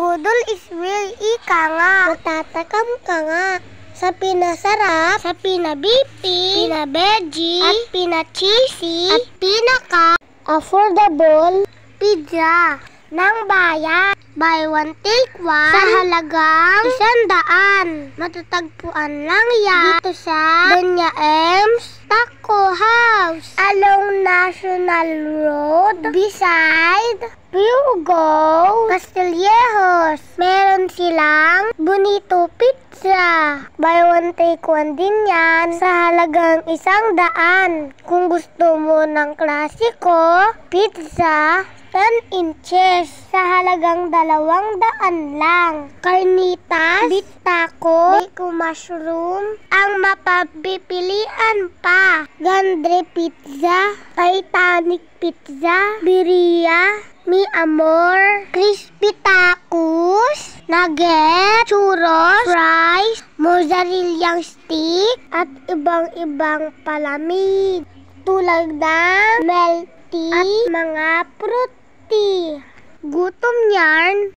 Budol is real, ika nga. Matatakam ka nga. Sa pinasarap, sa pinabipi, pinabeji, at pinacheesy, at pinaka-affordable pizza ng bayan. Buy one, take one sa halagang 100. Matatagpuan lang yan dito sa Doña Ems Taco House along National Road beside Pugo, Castillejos. Meron silang Bonito Pizza. Buy one, take one din yan sa halagang 100. Kung gusto mo ng klasiko pizza 10 inches sa halagang 200 lang. Carnitas, beef taco, bacon mushroom, ang mapapipilian pa. Gandre pizza, Titanic pizza, Birria, Mi Amor, crispy tacos, nugget, churros, fries, mozzarella stick, at ibang-ibang palamig tulad ng milk tea at mga fruity. Gutom yarn,